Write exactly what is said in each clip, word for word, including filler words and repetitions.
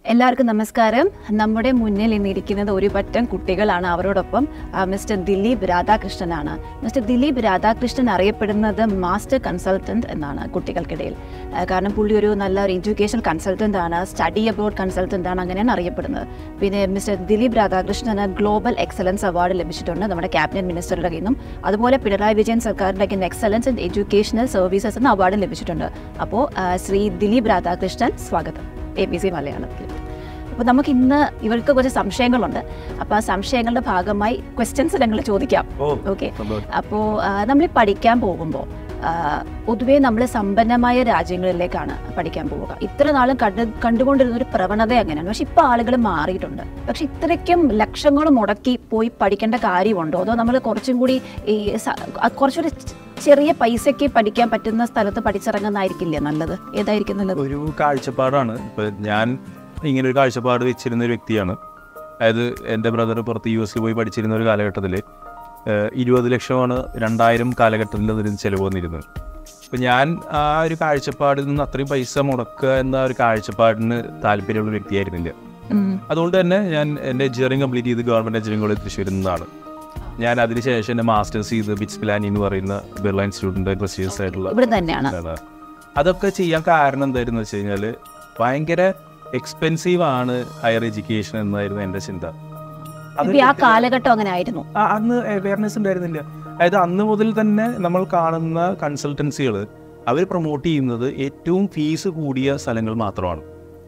എല്ലാവർക്കും നമസ്കാരം. നമ്മുടെ മുന്നിൽ ഇന്നിരിക്കുന്നത് ഒരു പറ്റം കുട്ടികളാണ്. അവരോടൊപ്പം മിസ്റ്റർ ദിലീപ് രാധാകൃഷ്ണനാണ്. മിസ്റ്റർ ദിലീപ് രാധാകൃഷ്ണൻ അറിയപ്പെടുന്നത് മാസ്റ്റർ കൺസൾട്ടൻറ്റ് എന്നാണ് കുട്ടികൾക്കിടയിൽ. കാരണം പുള്ളി ഒരു നല്ല ഒരു എഡ്യൂക്കേഷൻ കൺസൾട്ടൻ്റ് ആണ്, സ്റ്റഡി അബൌട്ട് കൺസൾട്ടൻ്റ് ആണ്, അങ്ങനെയാണ് അറിയപ്പെടുന്നത്. പിന്നെ മിസ്റ്റർ ദിലീപ് രാധാകൃഷ്ണന് ഗ്ലോബൽ എക്സലൻസ് അവാർഡ് ലഭിച്ചിട്ടുണ്ട് നമ്മുടെ ക്യാബിനറ്റ് മിനിസ്റ്ററുടെ കയ്യിൽ നിന്നും. അതുപോലെ പിണറായി വിജയൻ സർക്കാരിൻ്റെ കയ്യിൽ നിന്ന് എക്സലൻസ് ഇൻ എഡ്യൂക്കേഷണൽ സർവീസസ് എന്ന അവാർഡും ലഭിച്ചിട്ടുണ്ട്. അപ്പോൾ ശ്രീ ദിലീപ് രാധാകൃഷ്ണൻ, സ്വാഗതം എ ബി സി മലയാളത്തിൽ. അപ്പോൾ നമുക്ക് ഇന്ന് ഇവർക്ക് കുറച്ച് സംശയങ്ങളുണ്ട്. അപ്പോൾ ആ സംശയങ്ങളുടെ ഭാഗമായി ക്വസ്റ്റ്യൻസ് ഞങ്ങൾ ചോദിക്കാം. ഓക്കെ. അപ്പോൾ നമ്മൾ പഠിക്കാൻ പോകുമ്പോൾ പൊതുവേ നമ്മൾ സമ്പന്നമായ രാജ്യങ്ങളിലേക്കാണ് പഠിക്കാൻ പോവുക. ഇത്ര നാളും കണ്ട് കണ്ടുകൊണ്ടിരുന്ന ഒരു പ്രവണത അങ്ങനെയാണ്. പക്ഷെ ഇപ്പോൾ ആളുകൾ മാറിയിട്ടുണ്ട്. പക്ഷെ ഇത്രയ്ക്കും ലക്ഷങ്ങൾ മുടക്കി പോയി പഠിക്കേണ്ട കാര്യമുണ്ടോ? അതോ നമ്മൾ കുറച്ചും കൂടി ഈ കുറച്ചുകൂടി ചെറിയ പൈസയ്ക്ക് പഠിക്കാൻ പറ്റുന്ന സ്ഥലത്ത് പഠിച്ചിറങ്ങുന്നതായിരിക്കില്ലേ നല്ലത്? ഏതായിരിക്കും നല്ലത്? ഒരു കാഴ്ചപ്പാടാണ്. ഇപ്പം ഞാൻ ഇങ്ങനെ ഒരു കാഴ്ചപ്പാട് വെച്ചിരുന്ന ഒരു വ്യക്തിയാണ്. അതായത് എൻ്റെ ബ്രദർ പുറത്ത് യു എസിൽ പോയി പഠിച്ചിരുന്ന ഒരു കാലഘട്ടത്തിൽ ഇരുപത് ലക്ഷമാണ് രണ്ടായിരം കാലഘട്ടത്തിൽ അതിന് ചിലവ് വന്നിരുന്നത്. അപ്പം ഞാൻ ആ ഒരു കാഴ്ചപ്പാടിൽ നിന്ന് അത്രയും പൈസ മുടക്കുക എന്ന ഒരു കാഴ്ചപ്പാടിന് താല്പര്യമുള്ള ഒരു വ്യക്തിയായിരുന്നില്ല. അതുകൊണ്ട് തന്നെ ഞാൻ എൻ്റെ എഞ്ചിനീയറിംഗ് കംപ്ലീറ്റ് ചെയ്ത് ഗവൺമെൻറ് എഞ്ചിനീയറിംഗ് കോളേജ് തൃശ്ശൂരിൽ നിന്നാണ്. ഞാൻ അതിനുശേഷം എൻ്റെ മാസ്റ്റേഴ്സ് ചെയ്ത് ബിറ്റ്സ് പിലാനി എന്ന് പറയുന്ന ബിർള ഇൻസ്റ്റിറ്റ്യൂട്ടിൻ്റെ പ്രസ്റ്റീജിയസ് ആയിട്ടുള്ള ഇവിടെ തന്നെയാണ്. അതൊക്കെ ചെയ്യാൻ കാരണം എന്തായിരുന്നു വെച്ച് കഴിഞ്ഞാൽ ഭയങ്കര എക്സ്പെൻസീവ് ആണ് ഹയർ എഡ്യൂക്കേഷൻ എന്നായിരുന്നു എൻ്റെ ചിന്ത. ആ കാലഘട്ടം അങ്ങനെ ആയിരുന്നു. അന്ന് അവയർനെസ് ഉണ്ടായിരുന്നില്ല. അതായത് അന്ന് മുതൽ തന്നെ നമ്മൾ കാണുന്ന കൺസൾട്ടൻസികൾ അവർ പ്രൊമോട്ട് ചെയ്യുന്നത് ഏറ്റവും ഫീസ് കൂടിയ സ്ഥലങ്ങൾ മാത്രമാണ്.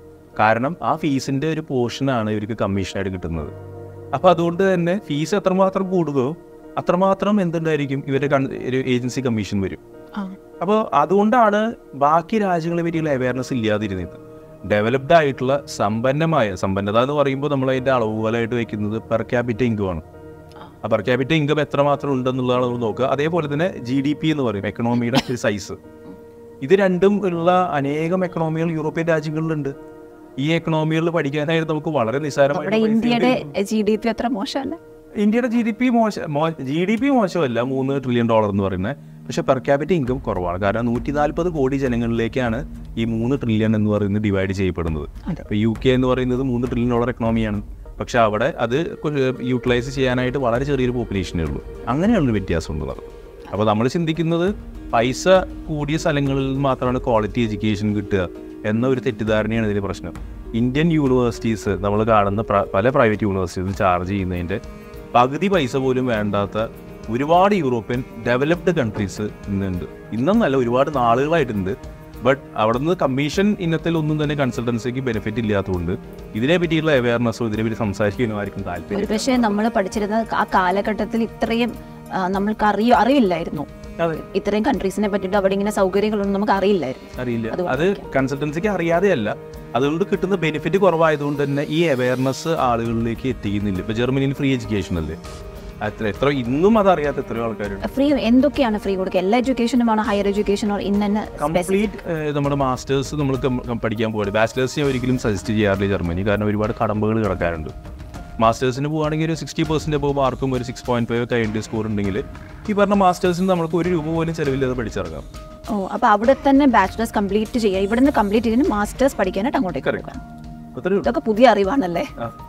കാരണം ആ ഫീസിൻ്റെ ഒരു പോർഷനാണ് ഇവർക്ക് കമ്മീഷനായിട്ട് കിട്ടുന്നത്. അപ്പോൾ അതുകൊണ്ട് തന്നെ ഫീസ് എത്രമാത്രം കൂടുകയോ അത്രമാത്രം എന്തുണ്ടായിരിക്കും ഇവരുടെ ഒരു ഏജൻസി കമ്മീഷൻ വരും. അപ്പോൾ അതുകൊണ്ടാണ് ബാക്കി രാജ്യങ്ങളെ പറ്റിയുള്ള അവയർനെസ് ഇല്ലാതിരുന്നത്. ഡെവലപ്ഡ് ആയിട്ടുള്ള സമ്പന്നമായ സമ്പന്നത എന്ന് പറയുമ്പോൾ നമ്മൾ അതിൻ്റെ അളവുകളായിട്ട് വയ്ക്കുന്നത് പെർ ക്യാപിറ്റ ഇൻകമാണ്. ആ പെർ ക്യാപിറ്റ ഇൻകം എത്രമാത്രം ഉണ്ടെന്നുള്ളതാണ് നമ്മൾ നോക്കുക. അതേപോലെ തന്നെ ജി ഡി പി എന്ന് പറയും, എക്കണോമിയുടെ ഒരു സൈസ്. ഇത് രണ്ടും ഉള്ള അനേകം എക്കണോമികൾ യൂറോപ്യൻ രാജ്യങ്ങളിലുണ്ട്. ഈ എക്കണോമികളിൽ പഠിക്കാനായിട്ട് നമുക്ക് വളരെ നിസ്സാരമായി ഇന്ത്യയുടെ ജി ഡി പി അത്ര മോശമല്ല. ഇന്ത്യയുടെ ജി ഡി പി മോശം ജി ഡി പി മോശമല്ല, മൂന്ന് ട്രില്യൺ ഡോളർ എന്ന് പറയുന്നത്. പക്ഷേ പെർ ക്യാപിറ്റ ഇൻകം കുറവാണ്. കാരണം നൂറ്റി നാൽപ്പത് കോടി ജനങ്ങളിലേക്കാണ് ഈ മൂന്ന് ട്രില്യൺ എന്ന് പറയുന്നത് ഡിവൈഡ് ചെയ്യപ്പെടുന്നത്. ഇപ്പോൾ യു കെ എന്ന് പറയുന്നത് മൂന്ന് ട്രില്യൺ ഡോളർ എക്കണോമിയാണ്. പക്ഷെ അവിടെ അത് യൂട്ടിലൈസ് ചെയ്യാനായിട്ട് വളരെ ചെറിയൊരു പോപ്പുലേഷനേ ഉള്ളൂ. അങ്ങനെയുള്ളൊരു വ്യത്യാസം ഉള്ളത്. അപ്പോൾ നമ്മൾ ചിന്തിക്കുന്നത് പൈസ കൂടിയ സ്ഥലങ്ങളിൽ മാത്രമാണ് ക്വാളിറ്റി എഡ്യൂക്കേഷൻ കിട്ടുക എന്ന ഒരു തെറ്റിദ്ധാരണയാണ് ഇതിൻ്റെ പ്രശ്നം. ഇന്ത്യൻ യൂണിവേഴ്സിറ്റീസ് നമ്മൾ കാണുന്ന പല പ്രൈവറ്റ് യൂണിവേഴ്സിറ്റീസും ചാർജ് ചെയ്യുന്നതിൻ്റെ പകുതി പൈസ പോലും വേണ്ടാത്ത ഒരുപാട് യൂറോപ്യൻ ഡെവലപ്ഡ് കൺട്രീസ് ഇന്നുണ്ട്. ഇന്നൊന്നല്ല, ഒരുപാട് നാളുകളായിട്ടുണ്ട്. ബട്ട് അവിടെ നിന്ന് കമ്മീഷൻ ഇനത്തിൽ ഒന്നും തന്നെ കൺസൾട്ടൻസിക്ക് ബെനിഫിറ്റ് ഇല്ലാത്തതുകൊണ്ട് ഇതിനെ പറ്റിയുള്ള അവയർനെസ്സോ ഇതിനെപ്പറ്റി സംസാരിക്കാനോ ആയിരിക്കും താല്പര്യം. പക്ഷേ നമ്മൾ പഠിച്ചിരുന്ന ആ കാലഘട്ടത്തിൽ ഇത്രയും നമ്മൾക്ക് അറിയ അറിയില്ലായിരുന്നു. ഇത്രയും കൺട്രീസിനെ പറ്റിയിട്ട് അവിടെ ഇങ്ങനെ സൗകര്യങ്ങളൊന്നും നമുക്ക് അറിയില്ലായിരുന്നു. അറിയില്ല. അത് കൺസൾട്ടൻസിക്ക് അറിയാതെയല്ല, അതുകൊണ്ട് കിട്ടുന്ന ബെനിഫിറ്റ് കുറവായതുകൊണ്ട് തന്നെ ഈ അവയർനെസ് ആളുകളിലേക്ക് എത്തിക്കുന്നില്ല. ഇപ്പോൾ ജർമ്മനിയിൽ ഫ്രീ എഡ്യൂക്കേഷൻ അല്ലേ, അത്ര എത്ര ഇന്നും അതറിയാത്ത എത്രയോ ആൾക്കാരുണ്ട്. ഫ്രീ എന്തൊക്കെയാണ് ഫ്രീ കൊടുക്കുക? എല്ലാ എഡ്യൂക്കേഷനുമാണ് ഹയർ എഡ്യൂക്കേഷൻ ഇന്ന കംപ്ലീറ്റ് നമ്മുടെ മാസ്റ്റേഴ്സ് നമ്മൾ പഠിക്കാൻ പോകരുത്. ബാച്ചിലേഴ്സ് ഞാൻ ഒരിക്കലും സജസ്റ്റ് ചെയ്യാറില്ല ജർമ്മനി, കാരണം ഒരുപാട് കടമ്പകൾ കിടക്കാറുണ്ട്. മാസ്റ്റേഴ്സിന് പോകുകയാണെങ്കിൽ ഒരു സിക്സ്റ്റി പെർസെൻറ്റ് അപ്പോൾ മാർക്കും ഒരു സിക്സ് പോയിന്റ് ഫൈവ് ഒക്കെ ഐ സ്കോർ ഉണ്ടെങ്കിൽ ഈ പറഞ്ഞ മാസ്റ്റേഴ്സിന് നമുക്ക് ഒരു രൂപ പോലും ചിലവില്ലാതെ പഠിച്ചിറങ്ങാം. ഓ, അപ്പോൾ അവിടെ തന്നെ ബാച്ചിലേഴ്സ് കംപ്ലീറ്റ് ചെയ്യുക, ഇവിടെ നിന്ന് കംപ്ലീറ്റ് ചെയ്തിട്ട് മാസ്റ്റേഴ്സ് പഠിക്കാനായിട്ട് അങ്ങോട്ടേക്ക് പോകാം. ഇതൊക്കെ പുതിയ അറിവാണല്ലേ?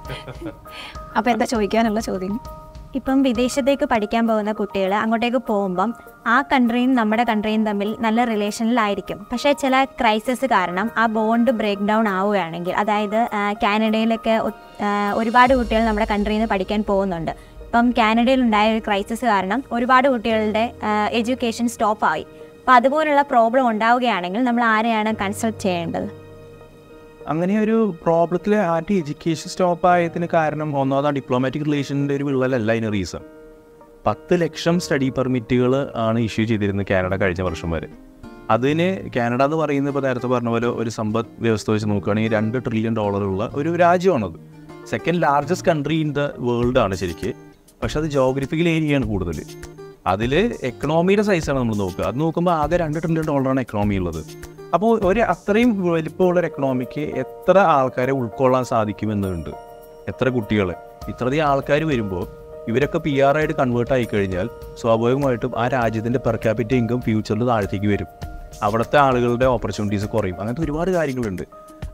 അപ്പോൾ എന്താ ചോദിക്കാനുള്ള ചോദ്യം? ഇപ്പം വിദേശത്തേക്ക് പഠിക്കാൻ പോകുന്ന കുട്ടികൾ അങ്ങോട്ടേക്ക് പോകുമ്പം ആ കൺട്രിയും നമ്മുടെ കൺട്രിയും തമ്മിൽ നല്ല റിലേഷനിലായിരിക്കും. പക്ഷേ ചില ക്രൈസിസ് കാരണം ആ ബോണ്ട് ബ്രേക്ക് ഡൗൺ ആവുകയാണെങ്കിൽ, അതായത് കാനഡയിലൊക്കെ ഒരുപാട് കുട്ടികൾ നമ്മുടെ കൺട്രിയിൽ നിന്ന് പഠിക്കാൻ പോകുന്നുണ്ട്. ഇപ്പം കാനഡയിലുണ്ടായ ഒരു ക്രൈസിസ് കാരണം ഒരുപാട് കുട്ടികളുടെ എഡ്യൂക്കേഷൻ സ്റ്റോപ്പായി. അപ്പോൾ അതുപോലുള്ള പ്രോബ്ലം ഉണ്ടാവുകയാണെങ്കിൽ നമ്മൾ ആരെയാണ് കൺസൾട്ട് ചെയ്യേണ്ടത്? അങ്ങനെ ഒരു പ്രോബ്ലത്തിൽ ആരുടെ എഡ്യൂക്കേഷൻ സ്റ്റോപ്പ് ആയതിന് കാരണം ഒന്നാമതാണ് ഡിപ്ലോമാറ്റിക് റിലേഷൻ്റെ ഒരു വിള്ളലല്ല അതിന് റീസൺ. പത്ത് ലക്ഷം സ്റ്റഡി പെർമിറ്റുകൾ ആണ് ഇഷ്യൂ ചെയ്തിരുന്നത് കാനഡ കഴിഞ്ഞ വർഷം വരെ. അതിന് കാനഡ എന്ന് പറയുന്നത് ഇപ്പോൾ നേരത്തെ പറഞ്ഞ പോലെ ഒരു സമ്പദ് വ്യവസ്ഥ വെച്ച് നോക്കുകയാണെങ്കിൽ രണ്ട് ട്രില്യൺ ഡോളറുള്ള ഒരു രാജ്യമാണത്. Second largest country in the world ആണ് ശരിക്ക്. പക്ഷെ അത് ജോഗ്രഫിക്കൽ ഏരിയയാണ് കൂടുതൽ. അതിൽ എക്കണോമിയുടെ സൈസാണ് നമ്മൾ നോക്കുക. അത് നോക്കുമ്പോൾ ആകെ രണ്ട് ട്രില്യൺ ഡോളറാണ് എക്കണോമി ഉള്ളത്. അപ്പോൾ ഒരു അത്രയും വലിപ്പമുള്ളൊരു എക്കണോമിക്ക് എത്ര ആൾക്കാരെ ഉൾക്കൊള്ളാൻ സാധിക്കുമെന്നുണ്ട്, എത്ര കുട്ടികളെ. ഇത്രയധികം ആൾക്കാർ വരുമ്പോൾ ഇവരൊക്കെ പി ആർ ആയിട്ട് കൺവേർട്ട് ആയിക്കഴിഞ്ഞാൽ സ്വാഭാവികമായിട്ടും ആ രാജ്യത്തിൻ്റെ പെർ ക്യാപിറ്റ ഇൻകം ഫ്യൂച്ചറിൽ താഴത്തേക്ക് വരും. അവിടുത്തെ ആളുകളുടെ ഓപ്പർച്യൂണിറ്റീസ് കുറയും. അങ്ങനത്തെ ഒരുപാട് കാര്യങ്ങളുണ്ട്.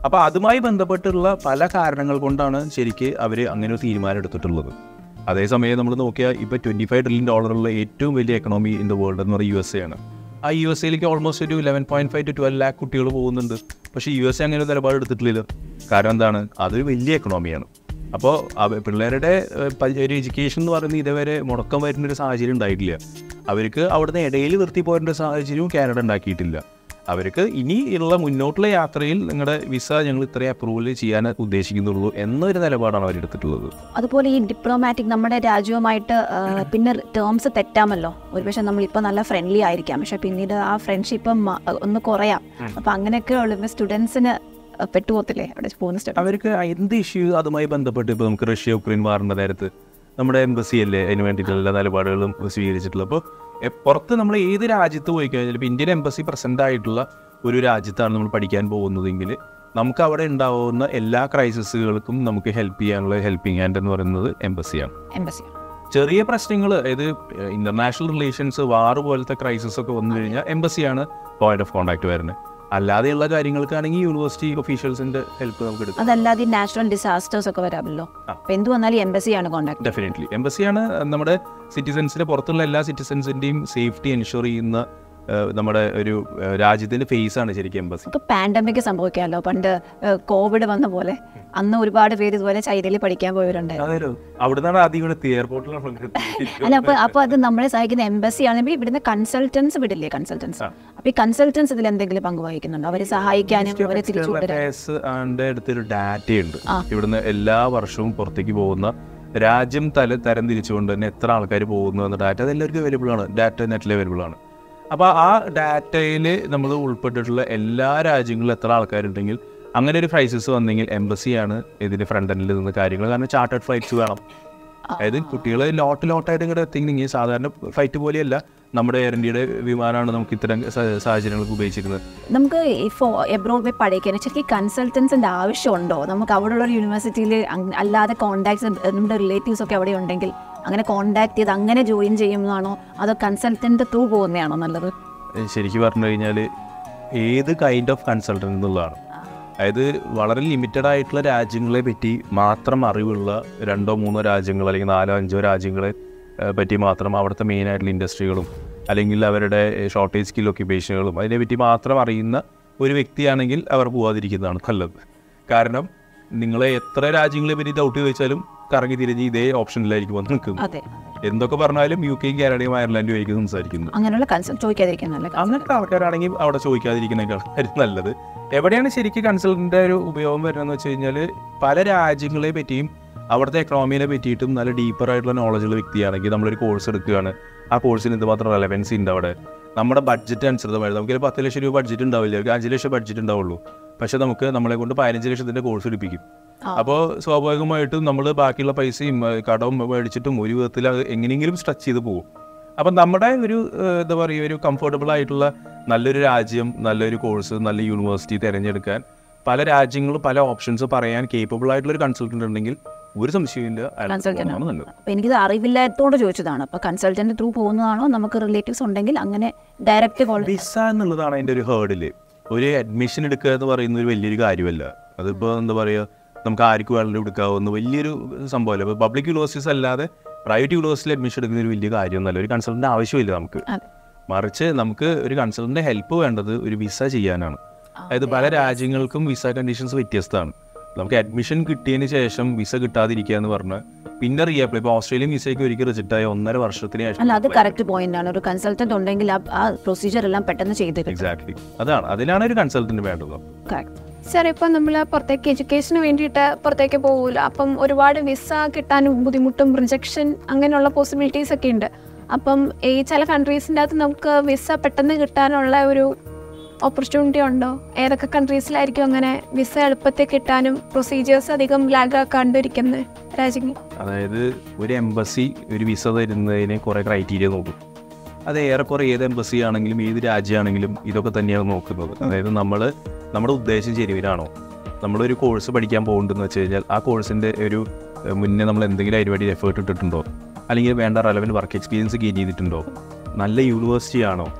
അപ്പോൾ അതുമായി ബന്ധപ്പെട്ടുള്ള പല കാരണങ്ങൾ കൊണ്ടാണ് ശരിക്ക് അവർ അങ്ങനെ ഒരു തീരുമാനം എടുത്തിട്ടുള്ളത്. അതേസമയം നമ്മൾ നോക്കിയാൽ ഇപ്പോൾ ട്വൻറ്റി ഫൈവ് ട്രില്യൺ ഡോളറുള്ള ഏറ്റവും വലിയ എക്കണോമി ഇൻ ദ വേൾഡ് എന്ന് പറയുന്നത് യു എസ് എ ആണ്. ആ യു എസ് എയിലേക്ക് ഓൾമോസ്റ്റ് ഒരു eleven point five to twelve lakh കുട്ടികൾ പോകുന്നുണ്ട്. പക്ഷേ യു എസ് എ അങ്ങനെ ഒരു നിലപാട് എടുത്തിട്ടില്ലല്ലോ. കാരണം എന്താണ്, അതൊരു വലിയ എക്കണോമിയാണ്. അപ്പോൾ പിള്ളേരുടെ ഒരു എഡ്യൂക്കേഷൻ എന്ന് പറയുന്നത് ഇതുവരെ മുടക്കം വരുന്നൊരു സാഹചര്യം ഉണ്ടായിട്ടില്ല. അവർക്ക് അവിടുന്ന് ഇടയിൽ നിർത്തി പോരേണ്ട സാഹചര്യവും കാനഡ ഉണ്ടാക്കിയിട്ടില്ല. അവർക്ക് ഇനി ഉള്ള മുന്നോട്ടുള്ള യാത്രയിൽ നിങ്ങളുടെ വിസ ഞങ്ങൾ ഇത്രയും അപ്രൂവൽ ചെയ്യാൻ ഉദ്ദേശിക്കുന്നുള്ളൂ എന്നൊരു നിലപാടാണ് അവരെടുത്തിട്ടുള്ളത്. അതുപോലെ ഈ ഡിപ്ലോമാറ്റിക് നമ്മുടെ രാജ്യവുമായിട്ട് പിന്നെ ടേംസ് തെറ്റാമല്ലോ. ഒരുപക്ഷെ നമ്മളിപ്പോൾ നല്ല ഫ്രണ്ട്ലി ആയിരിക്കാം, പക്ഷെ പിന്നീട് ആ ഫ്രണ്ട്ഷിപ്പ് ഒന്ന് കുറയാം. അപ്പം അങ്ങനെയൊക്കെ ഉള്ള സ്റ്റുഡൻസിന് പെട്ടുപോകത്തില്ലേ അവിടെ പോകുന്ന സ്റ്റുഡൻസ്? അവർക്ക് എന്ത് ഇഷ്യൂ അതുമായി ബന്ധപ്പെട്ട് ഇപ്പോൾ നമുക്ക് റഷ്യ യുക്രൈൻ വാറിൻ്റെ നേരത്ത് നമ്മുടെ എംബസി അല്ലേ അതിന് വേണ്ടിയിട്ടുള്ള എല്ലാ നിലപാടുകളും സ്വീകരിച്ചിട്ടുള്ളത്. അപ്പോൾ പുറത്ത് നമ്മൾ ഏത് രാജ്യത്ത് പോയി കഴിഞ്ഞാൽ ഇപ്പോൾ ഇന്ത്യൻ എംബസി പ്രസൻ്റ് ആയിട്ടുള്ള ഒരു രാജ്യത്താണ് നമ്മൾ പഠിക്കാൻ പോകുന്നതെങ്കിൽ നമുക്ക് അവിടെ ഉണ്ടാവുന്ന എല്ലാ ക്രൈസിസുകൾക്കും നമുക്ക് ഹെൽപ്പ് ചെയ്യാനുള്ള ഹെൽപ്പിംഗ് ഹാൻഡ് എന്ന് പറയുന്നത് എംബസിയാണ്. എംബസി ചെറിയ പ്രശ്നങ്ങൾ, അതായത് ഇന്റർനാഷണൽ റിലേഷൻസ്, വാർ പോലത്തെ ക്രൈസിസ് ഒക്കെ വന്നു കഴിഞ്ഞാൽ എംബസിയാണ് പോയിന്റ് ഓഫ് കോൺടാക്ട് വരുന്നത്. അല്ലാതെയുള്ള കാര്യങ്ങൾക്കാണെങ്കിൽ യൂണിവേഴ്സിറ്റി ഒഫീഷ്യൽസിന്റെ ഹെൽപ്പ് നമുക്ക് എടുക്കാം. അതല്ലാതെ നാഷണൽ ഡിസാസ്റ്റേഴ്സ് ഒക്കെ വരാമല്ലോ. അപ്പോൾ എന്ത് വന്നാലും എംബസിയാണ് കോൺടാക്ട്. ഡെഫിനറ്റ്ലി എംബസിയാണ് നമ്മുടെ സിറ്റിസൻസിന്റെ പുറത്തുള്ള എല്ലാ സിറ്റിസൻസിന്റെയും സേഫ്റ്റി എൻഷുർ ചെയ്യുന്ന നമ്മുടെ ഒരു രാജ്യത്തിന്റെ ഫേസ് ആണ് ശരിക്കും എംബസി. ഇപ്പോൾ പാൻഡമിക് സംഭവിക്കാമല്ലോ. പണ്ട് കോവിഡ് വന്ന പോലെ അന്ന് ഒരുപാട് പേര് ഇതുപോലെ ചൈനയിൽ പഠിക്കാൻ പോയവരുണ്ടായിരുന്നു. അവിടുന്നാണ് ആദ്യം എയർപോർട്ടിലാണ്. അല്ല, അപ്പോൾ അപ്പോൾ അത് നമ്മളെ സഹായിക്കുന്ന എംബസി ആണെങ്കിൽ ഇവിടുന്ന് കൺസൾട്ടൻസ് വിടില്ലേ? കൺസൾട്ടൻസ് അപ്പോൾ ഈ കൺസൾട്ടൻസ് ഇതിൽ എന്തെങ്കിലും പങ്ക് വഹിക്കുന്നുണ്ടോ? അവരെ സഹായിക്കാനും അവരെ തിരിച്ചു അടുത്തൊരു ഡാറ്റയുണ്ട്. ഇവിടുന്ന് എല്ലാ വർഷവും പുറത്തേക്ക് പോകുന്ന രാജ്യം തല തരം തിരിച്ചുകൊണ്ട് തന്നെ എത്ര ആൾക്കാർ പോകുന്നു എന്ന ഡാറ്റ അതെല്ലാവർക്കും അവൈലബിൾ ആണ്. ഡാറ്റ നെറ്റിൽ അവൈലബിൾ ആണ്. അപ്പോൾ ആ ഡാറ്റയിൽ നമ്മൾ ഉൾപ്പെട്ടിട്ടുള്ള എല്ലാ രാജ്യങ്ങളിലും എത്ര ആൾക്കാരുണ്ടെങ്കിൽ അങ്ങനെ ഒരു ക്രൈസിസ് വന്നെങ്കിൽ എംബസിയാണ് ഇതിൻ്റെ ഫ്രണ്ട് എൻഡിൽ നിന്ന് കാര്യങ്ങൾ. കാരണം ചാർട്ടേഡ് ഫ്ലൈറ്റ്സ് വേണം. അതായത് കുട്ടികൾ ലോട്ട് ലോട്ടായിട്ട് ഇങ്ങോട്ട് എത്തിക്കണമെങ്കിൽ സാധാരണ ഫ്ലൈറ്റ് പോലെയല്ല, നമ്മുടെ എയർ ഇന്ത്യയുടെ വിമാനമാണ് നമുക്ക് ഇത്തരം സാഹചര്യങ്ങൾക്ക് ഉപയോഗിച്ചിരുന്നത്. നമുക്ക് ഇപ്പോൾ എബ്രോഡ് പോയി പഠിക്കാൻ ശരിക്കും കൺസൾട്ടൻസിൻ്റെ ആവശ്യമുണ്ടോ? നമുക്ക് അവിടെയുള്ള ഒരു യൂണിവേഴ്സിറ്റിയിൽ അല്ലാതെ കോൺടാക്ട്സ് നമ്മുടെ റിലേറ്റീവ്സ് ഒക്കെ അവിടെ ഉണ്ടെങ്കിൽ അങ്ങനെ കോൺടാക്ട് ചെയ്ത് അങ്ങനെ ജോയിൻ ചെയ്യുന്നതാണോ അതോ കൺസൾട്ടൻ്റ് ത്രൂ പോകുന്നതാണോ നല്ലത്? ശരിക്കും പറഞ്ഞു കഴിഞ്ഞാൽ ഏത് കൈൻഡ് ഓഫ് കൺസൾട്ടൻ്റ് എന്നുള്ളതാണ്. അതായത് വളരെ ലിമിറ്റഡ് ആയിട്ടുള്ള രാജ്യങ്ങളെ പറ്റി മാത്രം അറിവുള്ള രണ്ടോ മൂന്നോ രാജ്യങ്ങൾ അല്ലെങ്കിൽ നാലോ അഞ്ചോ രാജ്യങ്ങളെ പറ്റി മാത്രം അവിടുത്തെ മെയിനായിട്ടുള്ള ഇൻഡസ്ട്രികളും അല്ലെങ്കിൽ അവരുടെ ഷോർട്ടേജ് സ്കിൽ ഒക്യുപ്പേഷനുകളും അതിനെപ്പറ്റി മാത്രം അറിയുന്ന ഒരു വ്യക്തിയാണെങ്കിൽ അവർ പോകാതിരിക്കുന്നതാണ് നല്ലത്. കാരണം നിങ്ങളെ എത്ര രാജ്യങ്ങളെ പറ്റി ഡൗട്ട് ചോദിച്ചാലും കറങ്ങി തിരിഞ്ഞ് ഇതേ ഓപ്ഷനിലായിരിക്കും വന്ന് നിൽക്കുന്നത്. എന്തൊക്കെ പറഞ്ഞാലും യു കെയും കാനഡയും അയർലൻഡും ആയിരിക്കും സംസാരിക്കുന്നത്. അങ്ങനെയുള്ള ചോദിക്കാതിരിക്കുന്നതല്ല. അങ്ങനത്തെ ആൾക്കാരാണെങ്കിൽ അവിടെ ചോദിക്കാതിരിക്കുന്നതിനേക്കാൾ നല്ലത്. എവിടെയാണ് ശരിക്കും കൺസൾട്ടൻ്റെ ഒരു ഉപയോഗം വരുന്നതെന്ന് വെച്ച് കഴിഞ്ഞാൽ പല രാജ്യങ്ങളെ പറ്റിയും അവിടുത്തെ എക്കണോമിയെ പറ്റിയിട്ടും നല്ല ഡീപ്പറായിട്ടുള്ള നോളജുള്ള വ്യക്തിയാണെങ്കിൽ നമ്മളൊരു കോഴ്സ് എടുക്കുകയാണ്, ആ കോഴ്സിന് എന്തുമാത്രം റെലവൻസി ഉണ്ട് അവിടെ, നമ്മുടെ ബഡ്ജറ്റ് അനുസൃതമായിട്ട് നമുക്ക് പത്ത് ലക്ഷം രൂപ ബഡ്ജറ്റ് ഉണ്ടാവില്ല, ഒരു അഞ്ച് ലക്ഷം ബഡ്ജറ്റ് ഉണ്ടാവുള്ളൂ. പക്ഷെ നമുക്ക് നമ്മളെ കൊണ്ട് പതിനഞ്ച് ലക്ഷത്തിൻ്റെ കോഴ്സ് എടുപ്പിക്കും. അപ്പോൾ സ്വാഭാവികമായിട്ടും നമ്മൾ ബാക്കിയുള്ള പൈസയും കടവും മേടിച്ചിട്ടും ഒരു വിധത്തിൽ അത് എങ്ങനെയെങ്കിലും സ്ട്രെച്ച് ചെയ്ത് പോകും. അപ്പം നമ്മുടെ ഒരു എന്താ പറയുക ഒരു കംഫർട്ടബിൾ ആയിട്ടുള്ള നല്ലൊരു രാജ്യം, നല്ലൊരു കോഴ്സ്, നല്ല യൂണിവേഴ്സിറ്റി തിരഞ്ഞെടുക്കാൻ പല രാജ്യങ്ങളും പല ഓപ്ഷൻസ് പറയാൻ കേപ്പബിൾ ആയിട്ടുള്ളൊരു കൺസൾട്ടൻ്റ് ഉണ്ടെങ്കിൽ ഒരു സംശയമില്ല കൺസൾട്ടൻ്റാണ് നല്ലത്. അപ്പോൾ എനിക്കിത് അറിവില്ലാത്തതുകൊണ്ട് ചോദിച്ചതാണ്. അപ്പോൾ കൺസൾട്ടൻ്റ് ത്രൂ പോകുന്നതാണോ? നമുക്ക് റിലേറ്റീവ്സ് ഉണ്ടെങ്കിൽ അങ്ങനെ ഡയറക്റ്റ് വിസ എന്നുള്ളതാണ് അതിൻ്റെ ഒരു ഹേർഡില്. ഒരു അഡ്മിഷൻ എടുക്കുക എന്ന് പറയുന്ന ഒരു വലിയൊരു കാര്യമല്ല. അതിപ്പോൾ എന്താ പറയുക, നമുക്ക് ആർക്കും വേണമെങ്കിലും എടുക്കാവുന്ന വലിയൊരു സംഭവമല്ല. ഇപ്പോൾ പബ്ലിക് യൂണിവേഴ്സിറ്റീസ് അല്ലാതെ പ്രൈവറ്റ് യൂണിവേഴ്സിറ്റിയിൽ അഡ്മിഷൻ എടുക്കുന്ന ഒരു വലിയ കാര്യമൊന്നുമല്ല. ഒരു കൺസൾട്ടൻ്റ് ആവശ്യമില്ല നമുക്ക്. മറിച്ച് നമുക്ക് ഒരു കൺസൾട്ടൻ്റെ ഹെൽപ്പ് വേണ്ടത് ഒരു വിസ ചെയ്യാനാണ്. അതായത് പല രാജ്യങ്ങൾക്കും വിസ കണ്ടീഷൻസ് വ്യത്യസ്തമാണ്. നമുക്ക് അഡ്മിഷൻ കിട്ടിയതിന് ശേഷം വിസ കിട്ടാതിരിക്കുക എന്ന് പറഞ്ഞാൽ പിന്നെ റീഅപ്ലൈ. ഇപ്പോൾ ഓസ്ട്രേലിയൻ വിസയ്ക്ക് ഒരിക്കൽ റിജക്റ്റ് ആയ ഒന്നര വർഷത്തിന് ശേഷം. അല്ല, അത് കറക്റ്റ് പോയിന്റ് ആണ്. ഒരു കൺസൾട്ടന്റ് ഉണ്ടെങ്കിൽ ആ പ്രൊസീജിയർ എല്ലാം പെട്ടെന്ന് ചെയ്ത്. എക്സാക്ട്ലി, അതാണ് അതിനാണ് ഒരു കൺസൾട്ടന്റ് വേണ്ടത്. സാർ, ഇപ്പോൾ നമ്മൾ പുറത്തേക്ക് എഡ്യൂക്കേഷന് വേണ്ടിയിട്ട് പുറത്തേക്ക് പോകില്ല, അപ്പം ഒരുപാട് വിസ കിട്ടാനും ബുദ്ധിമുട്ടും റിജക്ഷൻ അങ്ങനെയുള്ള പോസിബിലിറ്റീസ് ഒക്കെ ഉണ്ട്. അപ്പം ഈ ചില കൺട്രീസിൻ്റെ അകത്ത് നമുക്ക് വിസ പെട്ടെന്ന് കിട്ടാനുള്ള ഒരു ഓപ്പർച്യൂണിറ്റി ഉണ്ടോ? ഏതൊക്കെ കൺട്രീസിലായിരിക്കും അങ്ങനെ വിസ എളുപ്പത്തിൽ കിട്ടാനും പ്രൊസീജിയേഴ്സ് അധികം ലാഗ് ആക്കാണ്ടിരിക്കുന്ന രാജ്യങ്ങൾ? അതായത് ഒരു എംബസി ഒരു വിസ തരുന്നതിന് കുറേ ക്രൈറ്റീരിയ നോക്കും. അത് ഏറെക്കുറെ ഏത് എംബസി ആണെങ്കിലും ഏത് രാജ്യമാണെങ്കിലും ഇതൊക്കെ തന്നെയാണ് നോക്കുന്നത്. അതായത് നമ്മൾ നമ്മുടെ ഉദ്ദേശം ശരിയാണോ, നമ്മളൊരു കോഴ്സ് പഠിക്കാൻ പോകുന്നുണ്ടെന്ന് വെച്ച് കഴിഞ്ഞാൽ ആ കോഴ്സിൻ്റെ ഒരു മുന്നേ നമ്മൾ എന്തെങ്കിലും അതിന് വേണ്ടി എഫേർട്ട് ഇട്ടിട്ടുണ്ടോ, അല്ലെങ്കിൽ വേണ്ട റെലവൻറ്റ് വർക്ക് എക്സ്പീരിയൻസ് ഗെയിൻ ചെയ്തിട്ടുണ്ടോ, നല്ല യൂണിവേഴ്സിറ്റി ആണോ,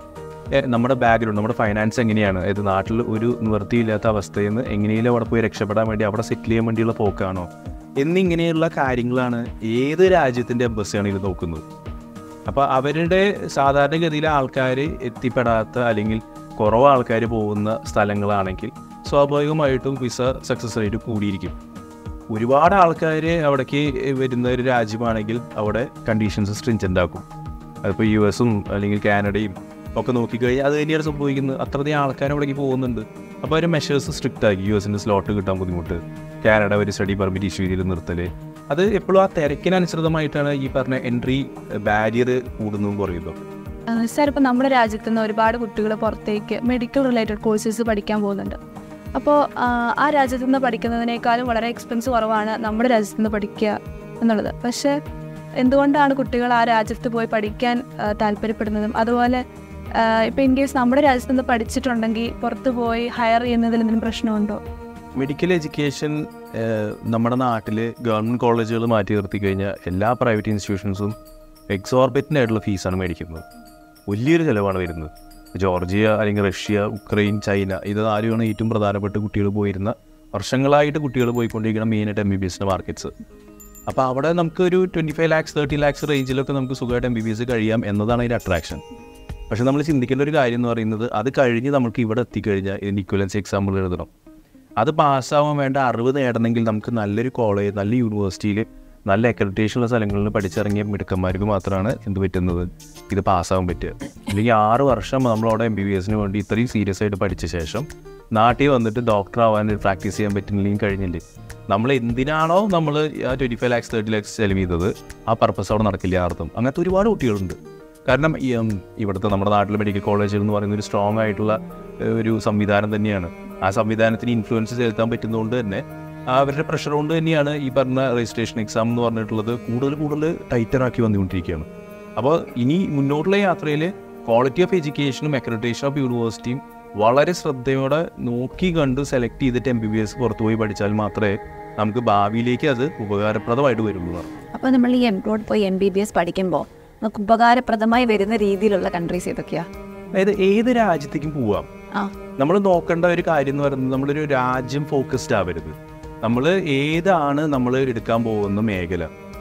നമ്മുടെ ബാക്ക്ഗ്രൗണ്ട്, നമ്മുടെ ഫൈനാൻസ് എങ്ങനെയാണ്, അതായത് നാട്ടിൽ ഒരു നിവൃത്തിയില്ലാത്ത അവസ്ഥയിൽ നിന്ന് എങ്ങനെയും അവിടെ പോയി രക്ഷപ്പെടാൻ വേണ്ടി അവിടെ സെറ്റിൽ ചെയ്യാൻ വേണ്ടിയുള്ള പോക്കാണോ എന്നിങ്ങനെയുള്ള കാര്യങ്ങളാണ് ഏത് രാജ്യത്തിൻ്റെ എംബസിയാണ് ഇത് നോക്കുന്നത്. അപ്പോൾ അവരുടെ സാധാരണഗതിയിലെ ആൾക്കാർ എത്തിപ്പെടാത്ത അല്ലെങ്കിൽ കുറവ് ആൾക്കാർ പോകുന്ന സ്ഥലങ്ങളാണെങ്കിൽ സ്വാഭാവികമായിട്ടും വിസ സക്സസ് റേറ്റ് കൂടിയിരിക്കും. ഒരുപാട് ആൾക്കാർ അവിടേക്ക് വരുന്ന ഒരു രാജ്യമാണെങ്കിൽ അവിടെ കണ്ടീഷൻസ് സ്ട്രിഞ്ചൻ്റ് ആക്കും. അതിപ്പോൾ യു എസും അല്ലെങ്കിൽ കാനഡയും ഒക്കെ നോക്കിക്കഴിഞ്ഞാൽ അത് തന്നെയാണ് സംഭവിക്കുന്നത്. അത്രയധികം ആൾക്കാർ അവിടേക്ക് പോകുന്നുണ്ട്. അപ്പോൾ അവർ മെഷേഴ്സ് സ്ട്രിക്റ്റ് ആക്കി. യു എസിൻ്റെ സ്ലോട്ട് കിട്ടാൻ ബുദ്ധിമുട്ട്, കാനഡ ഒരു സ്റ്റഡി പെർമിറ്റ് ഇഷ്യൂ ചെയ്ത് നിർത്തൽ, അത് എപ്പോഴും ആ തിരക്കിനനുസൃതമായിട്ടാണ് ഈ പറഞ്ഞ എൻട്രി ബാരിയർ കൂടുന്നതും കുറയുന്നതും. സാർ, ഇപ്പോൾ നമ്മുടെ രാജ്യത്തു നിന്ന് ഒരുപാട് കുട്ടികൾ പുറത്തേക്ക് മെഡിക്കൽ റിലേറ്റഡ് കോഴ്സസ് പഠിക്കാൻ പോകുന്നുണ്ട്. അപ്പോൾ ആ രാജ്യത്തു നിന്ന് പഠിക്കുന്നതിനേക്കാളും വളരെ എക്സ്പെൻസ് കുറവാണ് നമ്മുടെ രാജ്യത്തു നിന്ന് പഠിക്കുക എന്നുള്ളത്. പക്ഷേ എന്തുകൊണ്ടാണ് കുട്ടികൾ ആ രാജ്യത്ത് പോയി പഠിക്കാൻ താല്പര്യപ്പെടുന്നതും അതുപോലെ ഇപ്പോൾ ഇൻ കേസ് നമ്മുടെ രാജ്യത്ത് നിന്ന് പഠിച്ചിട്ടുണ്ടെങ്കിൽ പുറത്ത് പോയി ഹയർ ചെയ്യുന്നതിൽ എന്തെങ്കിലും പ്രശ്നമുണ്ടോ? മെഡിക്കൽ എഡ്യൂക്കേഷൻ നമ്മുടെ നാട്ടിൽ ഗവൺമെൻറ് കോളേജുകൾ മാറ്റി നിർത്തി കഴിഞ്ഞാൽ എല്ലാ പ്രൈവറ്റ് ഇൻസ്റ്റിറ്റ്യൂഷൻസും എക്സോർബിറ്റൻ്റ് ആയിട്ടുള്ള ഫീസാണ് മേടിക്കുന്നത്. വലിയൊരു ചിലവാണ് വരുന്നത്. ജോർജിയ അല്ലെങ്കിൽ റഷ്യ, ഉക്രൈൻ, ചൈന, ഇത് നാലുമാണ് ഏറ്റവും പ്രധാനപ്പെട്ട കുട്ടികൾ പോയിരുന്ന വർഷങ്ങളായിട്ട് കുട്ടികൾ പോയിക്കൊണ്ടിരിക്കുന്ന മെയിനായിട്ട് എം ബി ബി എസിൻ്റെ മാർക്കറ്റ്സ്. അപ്പോൾ അവിടെ നമുക്ക് ഒരു twenty five lakhs thirty lakhs റേഞ്ചിലൊക്കെ നമുക്ക് സുഖമായിട്ട് എം ബി ബി എസ് കഴിയാം എന്നതാണ് അതിൻ്റെ അട്രാക്ഷൻ. പക്ഷേ നമ്മൾ ചിന്തിക്കേണ്ട ഒരു കാര്യം എന്ന് പറയുന്നത്, അത് കഴിഞ്ഞ് നമുക്ക് ഇവിടെ എത്തിക്കഴിഞ്ഞാൽ ഇതിൻ്റെ ഇക്വലൻസി എക്സാമ്പിൾ എഴുതണം. അത് പാസ്സാവാൻ വേണ്ട അറിവ് നേടണമെങ്കിൽ നമുക്ക് നല്ലൊരു കോളേജ്, നല്ല യൂണിവേഴ്സിറ്റിയിൽ, നല്ല അക്രഡിറ്റേഷനുള്ള സ്ഥലങ്ങളിൽ പഠിച്ചിറങ്ങിയ മിടുക്കന്മാർക്ക് മാത്രമാണ് എന്ത് പറ്റുന്നത്, ഇത് പാസ്സാവാൻ പറ്റുക. അല്ലെങ്കിൽ ആറ് വർഷം നമ്മളവിടെ എം ബി ബി എസിന് വേണ്ടി ഇത്രയും സീരിയസ് ആയിട്ട് പഠിച്ച ശേഷം നാട്ടിൽ വന്നിട്ട് ഡോക്ടർ ആവാൻ പ്രാക്ടീസ് ചെയ്യാൻ പറ്റുന്നില്ലെങ്കിൽ കഴിഞ്ഞില്ലേ. നമ്മൾ എന്തിനാണോ നമ്മൾ ആ twenty five lakhs thirty lakhs ചെലവ് ചെയ്തത്, ആ പർപ്പസ് അവിടെ നടക്കില്ല അർത്ഥം. അങ്ങനത്തെ ഒരുപാട് കുട്ടികളുണ്ട്. കാരണം ഇവിടുത്തെ നമ്മുടെ നാട്ടിലെ മെഡിക്കൽ കോളേജുകൾ എന്ന് പറയുന്ന ഒരു സ്ട്രോങ് ആയിട്ടുള്ള ഒരു സംവിധാനം തന്നെയാണ്. ആ സംവിധാനത്തിന് ഇൻഫ്ലുവൻസ് ചെലുത്താൻ പറ്റുന്നതുകൊണ്ട് തന്നെ അവരുടെ പ്രഷർ കൊണ്ട് തന്നെയാണ് ഈ പറഞ്ഞ രജിസ്ട്രേഷൻ എക്സാം എന്ന് പറഞ്ഞിട്ടുള്ളത് കൂടുതൽ കൂടുതൽ ടൈറ്ററാക്കി വന്നുകൊണ്ടിരിക്കുകയാണ്. അപ്പോൾ ഇനി മുന്നോട്ടുള്ള യാത്രയിൽ ക്വാളിറ്റി ഓഫ് എഡ്യൂക്കേഷനും അക്രഡിറ്റേഷൻ ഓഫ് യൂണിവേഴ്സിറ്റിയും വളരെ ശ്രദ്ധയോടെ നോക്കി കണ്ട് സെലക്ട് ചെയ്തിട്ട് എം ബി ബി എസ് പുറത്തു പോയി പഠിച്ചാൽ മാത്രമേ നമുക്ക് ഭാവിയിലേക്ക് അത് ഉപകാരപ്രദമായിട്ട് വരുള്ളൂ. അപ്പോൾ നമ്മൾ ഈ എംബ്രോഡ് പോയി എം ബി ബി എസ് പഠിക്കുമ്പോൾ നമുക്ക് ഉപകാരപ്രദമായി വരുന്ന രീതിയിലുള്ള കൺട്രീസ് ഏതൊക്കെയാണ്? അതായത് ഏത് രാജ്യത്തേക്കും പോവാം. നമ്മൾ നോക്കേണ്ട ഒരു കാര്യം എന്ന് പറയുന്നത്, നമ്മളൊരു രാജ്യം ഫോക്കസ്ഡ് ആവരുത്. നമ്മൾ ഏതാണ് നമ്മൾ എടുക്കാൻ പോകുന്ന മേഖല,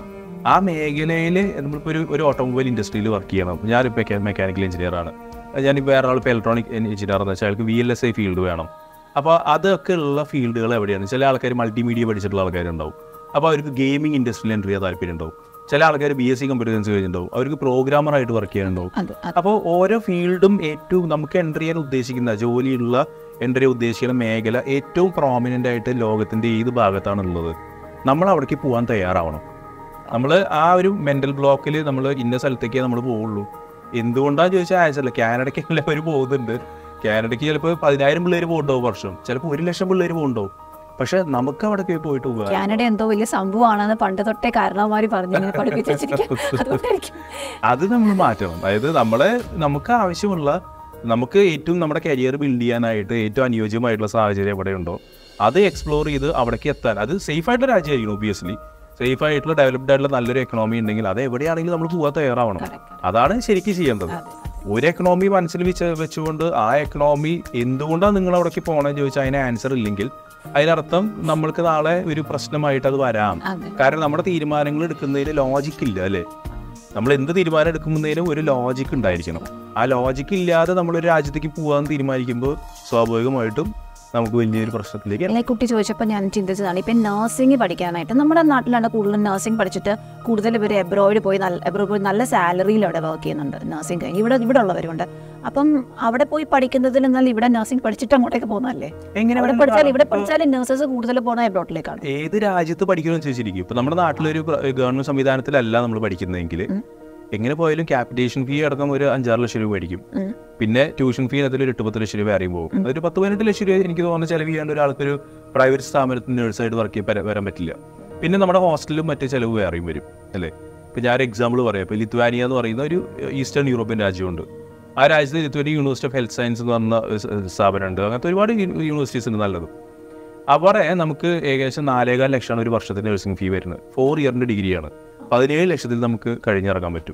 ആ മേഖലയിൽ നമ്മളിപ്പോൾ ഒരു ഒരു ഓട്ടോമൊബൈൽ ഇൻഡസ്ട്രിയിൽ വർക്ക് ചെയ്യണം. ഞാനിപ്പോൾ മെക്കാനിക്കൽ എഞ്ചിനീയറാണ്, ഞാനിപ്പോൾ വേറെ ആളിപ്പോൾ ഇലക്ട്രോണിക് എഞ്ചിനീയർ എന്ന് വെച്ചാൽ അയാൾക്ക് V L S I field വേണം. അപ്പോൾ അതൊക്കെ ഉള്ള ഫീൽഡുകൾ എവിടെയാണ്? ചില ആൾക്കാർ മൾട്ടിമീഡിയ പഠിച്ചിട്ടുള്ള ആൾക്കാരുണ്ടാവും, അപ്പോൾ അവർക്ക് ഗെയിമിംഗ് ഇൻഡസ്ട്രിയിൽ എൻ്റർ ചെയ്യാൻ താല്പര്യം ഉണ്ടാവും. ചില ആൾക്കാർ B S C computer science കഴിഞ്ഞിട്ടുണ്ടാവും, അവർക്ക് പ്രോഗ്രാമറായിട്ട് വർക്ക് ചെയ്യാനുണ്ടാവും. അപ്പോൾ ഓരോ ഫീൽഡും ഏറ്റവും നമുക്ക് എൻ്റർ ചെയ്യാൻ ഉദ്ദേശിക്കുന്ന ജോലിയുള്ള എൻ്റർ ചെയ്യാൻ ഉദ്ദേശിക്കുന്ന മേഖല ഏറ്റവും പ്രോമിനൻ്റ് ആയിട്ട് ലോകത്തിൻ്റെ ഏത് ഭാഗത്താണുള്ളത്, നമ്മൾ അവിടേക്ക് പോകാൻ തയ്യാറാവണം. നമ്മൾ ആ ഒരു മെൻ്റൽ ബ്ലോക്കിൽ നമ്മൾ ഇന്ന സ്ഥലത്തേക്കേ നമ്മൾ പോവുള്ളൂ. എന്തുകൊണ്ടാണെന്ന് ചോദിച്ചാൽ ആഴ്ചല്ല, കാനഡയ്ക്ക് അവർ പോകുന്നുണ്ട്. കാനഡയ്ക്ക് ചിലപ്പോൾ പതിനായിരം പിള്ളേർ പോകുന്നുണ്ടാവും വർഷം, ചിലപ്പോൾ ഒരു ലക്ഷം പിള്ളേർ പോകുന്നുണ്ടാവും. പക്ഷെ നമുക്ക് അവിടെ പോയിട്ട് പോകാം. കാനഡ എന്തോ വലിയ സംഭവമാണെന്ന് പണ്ട് തൊട്ടേ കാരണവന്മാർ പറഞ്ഞു അത് നമ്മൾ മാറ്റണം. അതായത് നമ്മളെ നമുക്ക് ആവശ്യമുള്ള, നമുക്ക് ഏറ്റവും നമ്മുടെ കരിയർ ബിൽഡ് ചെയ്യാനായിട്ട് ഏറ്റവും അനുയോജ്യമായിട്ടുള്ള സാഹചര്യം എവിടെ ഉണ്ടോ അത് എക്സ്പ്ലോർ ചെയ്ത് അവിടേക്ക് എത്താൻ. അത് സേഫ് ആയിട്ടുള്ള രാജ്യമായിരിക്കണം. ഒബിയസ്ലി സേഫ് ആയിട്ടുള്ള ഡെവലപ്ഡ് ആയിട്ടുള്ള നല്ലൊരു എക്കണോമി ഉണ്ടെങ്കിൽ അത് എവിടെയാണെങ്കിലും നമ്മൾ പോകാൻ തയ്യാറാവണം. അതാണ് ശരിക്കും ചെയ്യേണ്ടത്. ഒരു എക്കണോമി മനസ്സിൽ വെച്ച് വെച്ചുകൊണ്ട് ആ എക്കണോമി എന്തുകൊണ്ടാണ് നിങ്ങൾ അവിടേക്ക് പോകണമെന്ന് ചോദിച്ചാൽ അതിന് ആൻസർ ഇല്ലെങ്കിൽ അതിനർത്ഥം നമ്മൾക്ക് നാളെ ഒരു പ്രശ്നമായിട്ട് അത് വരാം. കാരണം നമ്മുടെ തീരുമാനങ്ങൾ എടുക്കുന്നതിന് ലോജിക്ക് ഇല്ല അല്ലേ? നമ്മൾ എന്ത് തീരുമാനം എടുക്കുന്നതിനും ഒരു ലോജിക്ക് ഉണ്ടായിരിക്കണം. ആ ലോജിക്ക് ഇല്ലാതെ നമ്മളൊരു രാജ്യത്തേക്ക് പോകാൻ തീരുമാനിക്കുമ്പോൾ സ്വാഭാവികമായിട്ടും നമുക്ക് വലിയൊരു പ്രശ്നത്തിലേക്ക്. അല്ലെ, കുട്ടി ചോദിച്ചപ്പോൾ ഞാൻ ചിന്തിച്ചതാണ്, ഇപ്പം നഴ്സിംഗ് പഠിക്കാനായിട്ട് നമ്മുടെ നാട്ടിലാണ് കൂടുതലും നഴ്സിംഗ് പഠിച്ചിട്ട് കൂടുതൽ ഇവർ എബ്രോയിഡ് പോയി നല്ല എബ്രോയിഡ് പോയി നല്ല സാലറിയിൽ അവിടെ വർക്ക് ചെയ്യുന്നുണ്ട്. നഴ്സിംഗ് കഴിഞ്ഞ് ഇവിടെ ഇവിടെ ഉള്ളവരുണ്ട്. അപ്പം അവിടെ പോയി പഠിക്കുന്നതിൽ എന്നാൽ ഇവിടെ നഴ്സിംഗ് പഠിച്ചിട്ട് അങ്ങോട്ടേക്ക് പോകുന്നതല്ലേ? എങ്ങനെ അവിടെ പഠിച്ചാൽ ഇവിടെ പഠിച്ചാലും നഴ്സസ് കൂടുതൽ പോകുന്ന എബ്രോഡിലേക്കാണ്. ഏത് രാജ്യത്ത് പഠിക്കണമെന്ന് ചോദിച്ചിരിക്കും. ഇപ്പം നമ്മുടെ നാട്ടിലൊരു ഗവൺമെന്റ് സംവിധാനത്തിലല്ല നമ്മൾ പഠിക്കുന്നതെങ്കിൽ എങ്ങനെ പോയാലും ക്യാപിറ്റേഷൻ ഫീ അടക്കം ഒരു അഞ്ചാറ് ലക്ഷം രൂപ മേടിക്കും. പിന്നെ ട്യൂഷൻ ഫീ അതിൽ ഒരു എട്ട് പത്ത് ലക്ഷം രൂപ അറിയും പോകും. അതൊരു പത്ത് പതിനെട്ട് ലക്ഷം രൂപ എനിക്ക് തോന്നുന്ന ചെലവ് ചെയ്യാണ്ട് ഒരാൾക്കൊരു പ്രൈവറ്റ് സ്ഥാപനത്തിൽ നേഴ്സായിട്ട് വർക്ക് ചെയ്യാൻ വരാൻ പറ്റില്ല. പിന്നെ നമ്മുടെ ഹോസ്റ്റലിലും മറ്റു ചിലവ് വേറെയും വരും അല്ലേ? ഇപ്പം ഞാൻ എക്സാമ്പിൾ പറയാം. ഇപ്പോൾ ലിത്വാനിയ എന്ന് പറയുന്ന ഒരു ഈസ്റ്റേൺ യൂറോപ്യൻ രാജ്യമുണ്ട്. ആ രാജ്യത്ത് Lithuania university of health science എന്ന് പറഞ്ഞ സ്ഥാപനമുണ്ട്. അങ്ങനത്തെ ഒരുപാട് യൂണിവേഴ്സിറ്റീസ് ഉണ്ട് നല്ലത്. അവിടെ നമുക്ക് ഏകദേശം നാലേകാൽ ലക്ഷമാണ് ഒരു വർഷത്തിന് നഴ്സിംഗ് ഫീ വരുന്നത്. ഫോർ ഇയറിൻ്റെ ഡിഗ്രിയാണ്. പതിനേഴ് ലക്ഷത്തിൽ നമുക്ക് കഴിഞ്ഞിറങ്ങാൻ പറ്റും.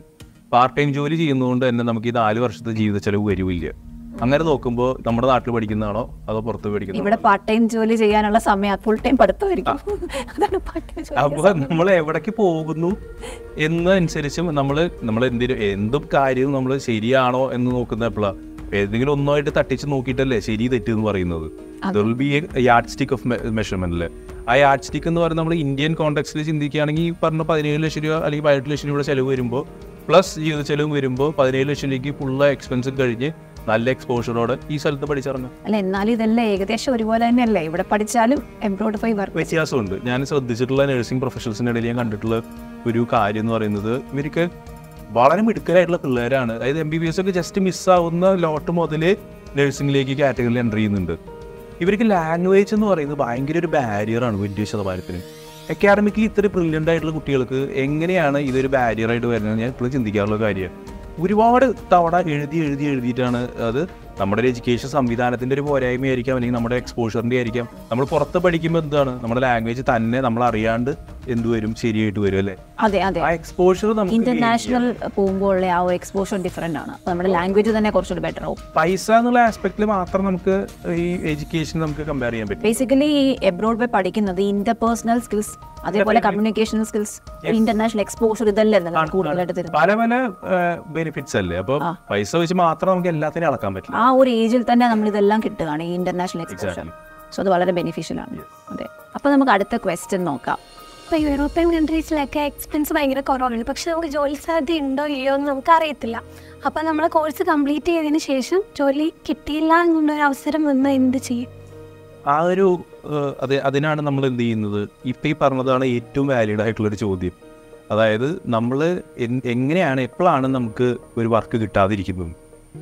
പാർട്ട് ടൈം ജോലി ചെയ്യുന്നതുകൊണ്ട് തന്നെ നമുക്ക് ഈ നാല് വർഷത്തെ ജീവിത ചെലവ് വരുമില്ല. അങ്ങനെ നോക്കുമ്പോൾ നമ്മുടെ നാട്ടിൽ പഠിക്കുന്നതാണോ അതോ പുറത്ത് പഠിക്കുന്നതാണോ? ഇവിടെ പാർട്ട് ടൈം ജോലി ചെയ്യാനുള്ള സമയം ഫുൾ ടൈം പഠിത്തമായിരിക്കും. അതാണ് പാർട്ട് ടൈം ജോലി. അപ്പോൾ നമ്മൾ എവിടേക്ക് പോകുന്നു എന്നനുസരിച്ചും നമ്മൾ നമ്മൾ എന്തിനും എന്തും കാര്യവും നമ്മൾ ശരിയാണോ എന്ന് നോക്കുന്ന എപ്പോഴാണ് ഏതെങ്കിലും ഒന്നുമായിട്ട് തട്ടിച്ച് നോക്കിയിട്ടല്ലേ ശരി തെറ്റ് എന്ന് പറയുന്നത്. There will be a yardstick of measurement അല്ലേ. ആ യാർഡ് സ്റ്റിക്ക് എന്ന് പറയുന്നത് നമ്മൾ ഇന്ത്യൻ കോണ്ടെക്സ്റ്റിൽ ചിന്തിക്കുകയാണെങ്കിൽ ഈ പറഞ്ഞ പതിനേഴ് ലക്ഷം രൂപ അല്ലെങ്കിൽ പതിനെട്ട് ലക്ഷം രൂപയുടെ ചെലവ് വരുമ്പോൾ പ്ലസ് ജീവിത ചെലവ് വരുമ്പോൾ പതിനേഴ് ലക്ഷം രൂപയ്ക്ക് ഫുള്ള് എക്സ്പെൻസും കഴിഞ്ഞ് നല്ല എക്സ്പോഷറോടെ ഈ സ്ഥലത്ത് പഠിച്ചിറങ്ങാം. അല്ല, എന്നാലും ഇതെല്ലാം ഏകദേശം ഒരുപോലെ തന്നെയല്ലേ ഇവിടെ പഠിച്ചാലും എംബ്രോയ്ഡ് പോയി വർക്ക്. വ്യത്യാസമുണ്ട്. ഞാൻ ശ്രദ്ധിച്ചിട്ടുള്ള നഴ്സിംഗ് പ്രൊഫഷണൽസിൻ്റെ ഇടയിൽ ഞാൻ കണ്ടിട്ടുള്ള ഒരു കാര്യം എന്ന് പറയുന്നത് ഇവർക്ക് വളരെ മിടുക്കരായിട്ടുള്ള പിള്ളേരാണ്. അതായത് എം ബി ബി എസ് ഒക്കെ ജസ്റ്റ് മിസ്സാവുന്ന ലോട്ട് മുതൽ നഴ്സിംഗിലേക്ക് കാറ്റഗറിയിൽ എൻ്റർ ചെയ്യുന്നുണ്ട്. ഇവർക്ക് ലാംഗ്വേജ് എന്ന് പറയുന്നത് ഭയങ്കര ഒരു ബാരിയറാണ് വലിയ ശതമാനത്തിന്. അക്കാഡമിക്കലി ഇത്ര ബ്രില്യൻ്റ് ആയിട്ടുള്ള കുട്ടികൾക്ക് എങ്ങനെയാണ് ഇതൊരു ബാരിയറായിട്ട് വരുന്നത് ഞാൻ ഇപ്പോഴും ചിന്തിക്കാറുള്ള കാര്യമാണ്. ഒരുപാട് തവണ എഴുതി എഴുതി എഴുതിയിട്ടാണ് അത് നമ്മുടെ എഡ്യൂക്കേഷൻ സംവിധാനത്തിൻ്റെ ഒരു പോരായ്മയായിരിക്കാം, അല്ലെങ്കിൽ നമ്മുടെ എക്സ്പോഷറിൻ്റെ ആയിരിക്കാം. നമ്മൾ പുറത്ത് പഠിക്കുമ്പോൾ എന്താണ് നമ്മുടെ ലാംഗ്വേജ് തന്നെ നമ്മൾ അറിയാണ്ട് എന്തുവരും ശരിയായിട്ട് വരും അല്ലേ. അതെ അതെ, ആ എക്സ്പോഷർ നമുക്ക് ഇന്റർനാഷണൽ പോകുമ്പോൾ ആ ഒരു എക്സ്പോഷർ ഡിഫറെന്റ് ആണ്. അപ്പോൾ നമ്മുടെ ലാംഗ്വേജ് തന്നെ കുറച്ചുകൂടി ബെറ്റർ ആവും. പൈസ എന്നുള്ള ആസ്പെക്റ്റിൽ മാത്രം നമുക്ക് ഈ എഡ്യൂക്കേഷൻ നമുക്ക് കമ്പയർ ചെയ്യാൻ പറ്റും. ബേസിക്കലി ഈ എബ്രോഡ് പോയി പഠിക്കുന്നത് ഇന്റർപേഴ്സണൽ സ്കിൽസ്, അതേപോലെ കമ്മ്യൂണിക്കേഷൻ സ്കിൽസ്, ഇന്റർനാഷണൽ എക്സ്പോഷർ ഇതെല്ലാം കൂടുതലായിട്ട് തരും. പല പല ബെനിഫിറ്റ്സ് അല്ലേ. അപ്പോൾ പൈസ വെച്ച് മാത്രം നമുക്ക് എല്ലാത്തിനും അളക്കാൻ പറ്റില്ല. ആ ഒരു ഏജിൽ തന്നെ നമ്മൾ ഇതെല്ലാം കിട്ടുകയാണ് ഈ ഇന്റർനാഷണൽ എക്സ്പോഷർ. സോ അത് വളരെ ബെനിഫിഷ്യൽ ആണ്. അതെ, അപ്പോൾ നമുക്ക് അടുത്ത ക്വസ്റ്റ്യൻ നോക്കാം. ഇപ്പോൾ യൂറോപ്യൻ കൺട്രീസിലൊക്കെ എക്സ്പെൻസ് ഭയങ്കര കുറവാണ്, പക്ഷെ നമുക്ക് ജോലി സാധ്യത ഉണ്ടോ ഇല്ലയോ എന്ന് നമുക്ക് അറിയത്തില്ല. അപ്പോൾ നമ്മൾ കോഴ്സ് കംപ്ലീറ്റ് ചെയ്തതിന് ശേഷം ജോലി കിട്ടിയില്ല എന്നുള്ളൊരു അവസരം വന്നാൽ എന്ത് ചെയ്യും? ആ ഒരു അതെ അതിനാണ് നമ്മൾ എന്ത് ചെയ്യുന്നത്. ഇപ്പം ഈ പറഞ്ഞതാണ് ഏറ്റവും വാലിഡ് ആയിട്ടുള്ളൊരു ചോദ്യം. അതായത് നമ്മൾ എങ്ങനെയാണ് എപ്പോഴാണ് നമുക്ക് ഒരു വർക്ക് കിട്ടാതിരിക്കുന്നത്.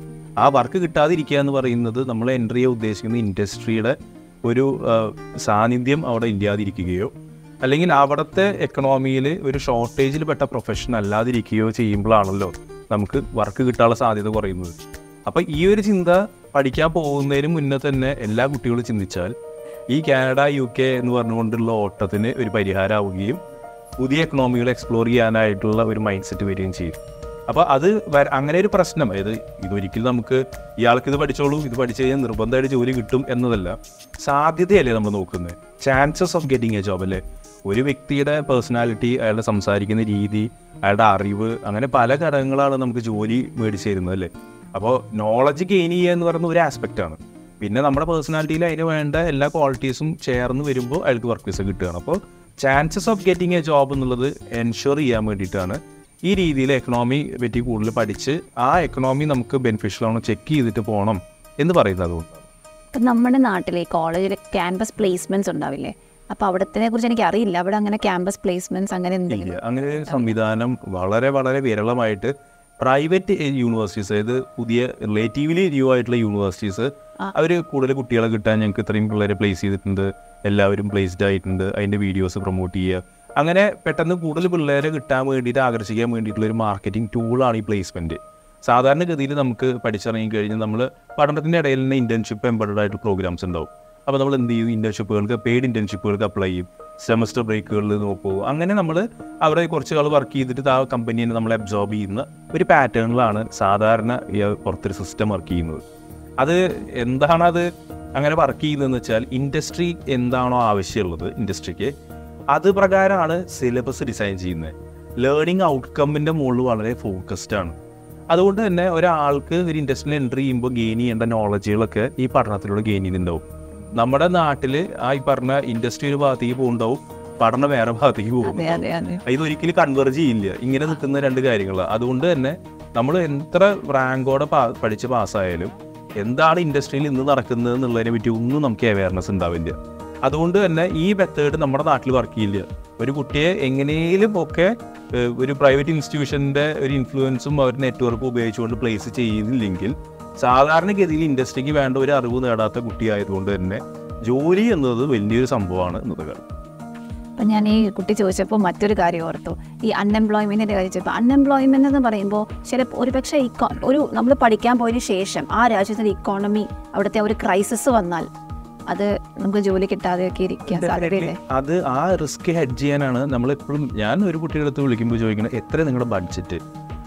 ആ വർക്ക് കിട്ടാതിരിക്കുക എന്ന് പറയുന്നത് നമ്മൾ എൻ്റർ ചെയ്യാൻ ഉദ്ദേശിക്കുന്ന ഇൻഡസ്ട്രിയുടെ ഒരു സാന്നിധ്യം അവിടെ ഇല്ലാതിരിക്കുകയോ അല്ലെങ്കിൽ അവിടുത്തെ എക്കണോമിയിൽ ഒരു ഷോർട്ടേജിൽ പെട്ട പ്രൊഫഷൻ അല്ലാതിരിക്കുകയോ ചെയ്യുമ്പോഴാണല്ലോ നമുക്ക് വർക്ക് കിട്ടാനുള്ള സാധ്യത കുറയുന്നത്. അപ്പം ഈ ഒരു ചിന്ത പഠിക്കാൻ പോകുന്നതിന് മുന്നേ തന്നെ എല്ലാ കുട്ടികളും ചിന്തിച്ചാൽ ഈ കാനഡ യു കെ എന്ന് പറഞ്ഞുകൊണ്ടുള്ള ഓട്ടത്തിന് ഒരു പരിഹാരമാവുകയും പുതിയ എക്കണോമികൾ എക്സ്പ്ലോർ ചെയ്യാനായിട്ടുള്ള ഒരു മൈൻഡ് സെറ്റ് വരികയും ചെയ്യും. അപ്പോൾ അത് വര അങ്ങനെ ഒരു പ്രശ്നം, അതായത് ഇതൊരിക്കലും നമുക്ക് ഇയാൾക്ക് ഇത് പഠിച്ചോളൂ, ഇത് പഠിച്ചു കഴിഞ്ഞാൽ നിർബന്ധമായിട്ട് ജോലി കിട്ടും എന്നതല്ല, സാധ്യതയല്ലേ നമ്മൾ നോക്കുന്നത്. Chances of getting a job അല്ലേ. ഒരു വ്യക്തിയുടെ പേഴ്സണാലിറ്റി, അയാളുടെ സംസാരിക്കുന്ന രീതി, അയാളുടെ അറിവ്, അങ്ങനെ പല ഘടകങ്ങളാണ് നമുക്ക് ജോലി മേടിച്ചു തരുന്നത് അല്ലേ. അപ്പോൾ നോളജ് ഗെയിൻ ചെയ്യുക എന്ന് പറയുന്ന ഒരു ആസ്പെക്റ്റാണ്. പിന്നെ നമ്മുടെ പേഴ്സണാലിറ്റിയിൽ അതിന് വേണ്ട എല്ലാ ക്വാളിറ്റീസും ചേർന്ന് വരുമ്പോൾ അയാൾക്ക് വർക്ക് വിസ കിട്ടുകയാണ്. അപ്പോൾ chances of getting a job എന്നുള്ളത് എൻഷുർ ചെയ്യാൻ വേണ്ടിയിട്ടാണ് ഈ രീതിയിൽ എക്കണോമി പറ്റി കൂടുതൽ പഠിച്ച് ആ എക്കണോമി നമുക്ക് ബെനിഫിഷ്യൽ ആണോ ചെക്ക് ചെയ്തിട്ട് പോകണം എന്ന് പറയുന്നത്. അതുകൊണ്ട് ഇപ്പം നമ്മുടെ നാട്ടിലെ കോളേജിൽ ക്യാമ്പസ് പ്ലേസ്മെന്റ്സ് ഉണ്ടാവില്ലേ? അപ്പോൾ അവിടത്തിനെ കുറിച്ച് എനിക്ക് അറിയില്ല. അവിടെ അങ്ങനെ ക്യാമ്പസ് പ്ലേസ്മെന്റ്സ് അങ്ങനെ എന്തെങ്കിലും അങ്ങനെ ഒരു സംവിധാനം വളരെ വളരെ വിരളമായിട്ട് പ്രൈവറ്റ് യൂണിവേഴ്സിറ്റീസ്, അതായത് പുതിയ റിലേറ്റീവ്ലി ന്യൂ ആയിട്ടുള്ള യൂണിവേഴ്സിറ്റീസ്, അവർ കൂടുതൽ കുട്ടികളെ കിട്ടാൻ ഞങ്ങൾക്ക് ഇത്രയും പിള്ളേരെ പ്ലേസ് ചെയ്തിട്ടുണ്ട്, എല്ലാവരും പ്ലേസ്ഡ് ആയിട്ടുണ്ട്, അതിൻ്റെ വീഡിയോസ് പ്രൊമോട്ട് ചെയ്യുക, അങ്ങനെ പെട്ടെന്ന് കൂടുതൽ പിള്ളേരെ കിട്ടാൻ വേണ്ടിയിട്ട് ആകർഷിക്കാൻ വേണ്ടിയിട്ടുള്ള ഒരു മാർക്കറ്റിംഗ് ടൂളാണ് ഈ പ്ലേസ്മെൻറ്റ്. സാധാരണഗതിയിൽ നമുക്ക് പഠിച്ചിറങ്ങി കഴിഞ്ഞാൽ നമ്മൾ പഠനത്തിൻ്റെ ഇടയിൽ തന്നെ ഇൻറ്റേൺഷിപ്പ് എംബഡഡ് ആയിട്ടുള്ള പ്രോഗ്രാംസ് ഉണ്ടാവും. അപ്പോൾ നമ്മൾ എന്ത് ചെയ്യും, ഇൻറ്റേൺഷിപ്പുകൾക്ക് പെയ്ഡ് ഇൻറ്റേൺഷിപ്പുകൾക്ക് അപ്ലൈ ചെയ്യും, സെമസ്റ്റർ ബ്രേക്കുകളിൽ നോക്കൂ, അങ്ങനെ നമ്മൾ അവിടെ കുറച്ച് കാൾ വർക്ക് ചെയ്തിട്ട് ആ കമ്പനീനെ നമ്മൾ അബ്സോർബ് ചെയ്യുന്ന ഒരു പാറ്റേണിലാണ് സാധാരണ ഈ പുറത്തൊരു സിസ്റ്റം വർക്ക് ചെയ്യുന്നത്. അത് എന്താണത് അങ്ങനെ വർക്ക് ചെയ്യുന്നതെന്ന് വെച്ചാൽ ഇൻഡസ്ട്രി എന്താണോ ആവശ്യമുള്ളത് ഇൻഡസ്ട്രിക്ക്, അത് പ്രകാരമാണ് സിലബസ് ഡിസൈൻ ചെയ്യുന്നത്. ലേണിംഗ് ഔട്ട്കമ്മിൻ്റെ മുകളിൽ വളരെ ഫോക്കസ്ഡ് ആണ്. അതുകൊണ്ട് തന്നെ ഒരാൾക്ക് ഒരു ഇൻഡസ്ട്രിയിൽ എൻട്രി ചെയ്യുമ്പോൾ ഗെയിൻ ചെയ്യേണ്ട നോളജുകളൊക്കെ ഈ പഠനത്തിലൂടെ ഗെയിൻ ചെയ്യുന്നുണ്ടാവും. നമ്മുടെ നാട്ടിൽ ആ ഈ പറഞ്ഞ ഇൻഡസ്ട്രി ഒരു ഭാഗത്തേക്ക് പോകുന്നുണ്ടാവും, പഠനം വേറെ ഭാഗത്തേക്ക് പോകും. ഇതൊരിക്കലും കൺവെർജ് ചെയ്യില്ല, ഇങ്ങനെ നിൽക്കുന്ന രണ്ട് കാര്യങ്ങളാണ്. അതുകൊണ്ട് തന്നെ നമ്മൾ എത്ര റാങ്കോടെ പഠിച്ച് പാസ്സായാലും എന്താണ് ഇൻഡസ്ട്രിയിൽ ഇന്ന് നടക്കുന്നത് എന്നുള്ളതിനെ പറ്റി ഒന്നും നമുക്ക് അവയർനെസ് ഉണ്ടാവില്ല. അതുകൊണ്ട് തന്നെ ഈ മെത്തേഡ് നമ്മുടെ നാട്ടിൽ വർക്ക് ചെയ്യില്ല. ഒരു കുട്ടിയെ എങ്ങനെയും ഒക്കെ ഒരു പ്രൈവറ്റ് ഇൻസ്റ്റിറ്റ്യൂഷൻ്റെ ഒരു ഇൻഫ്ലുവൻസും അവരുടെ നെറ്റ്വർക്കും ഉപയോഗിച്ചുകൊണ്ട് പ്ലേസ് ചെയ്യുന്നില്ലെങ്കിൽ സാധാരണഗതിയിൽ ഇൻഡസ്ട്രിക്ക് വേണ്ട ഒരു അറിവ് നേടാത്ത കുട്ടിയായതുകൊണ്ട് തന്നെ ജോലി എന്നത് വലിയൊരു സംഭവമാണ് ഇന്നത്തെ കാലം. അപ്പം ഞാൻ ഈ കുട്ടി ചോദിച്ചപ്പോൾ മറ്റൊരു കാര്യം ഓർത്തു, ഈ അൺഎംപ്ലോയ്മെൻറ്റിൻ്റെ കാര്യം ചോദിച്ചപ്പോൾ അൺഎംപ്ലോയ്മെൻ്റ് എന്ന് പറയുമ്പോൾ ചില ഒരു പക്ഷേ ഇക്കോ ഒരു നമ്മൾ പഠിക്കാൻ പോയതിന് ശേഷം ആ രാജ്യത്തിൻ്റെ ഇക്കോണമി അവിടുത്തെ ഒരു ക്രൈസിസ് വന്നാൽ അത് നമുക്ക് ജോലി കിട്ടാതെയൊക്കെ ഇരിക്കാൻ സാധ്യതയില്ലേ? അത് ആ റിസ്ക് ഹെഡ് ചെയ്യാനാണ് നമ്മളെപ്പോഴും, ഞാൻ ഒരു കുട്ടിയുടെ അടുത്ത് വിളിക്കുമ്പോൾ ചോദിക്കുന്നത് എത്ര നിങ്ങളുടെ ബഡ്ജറ്റ്.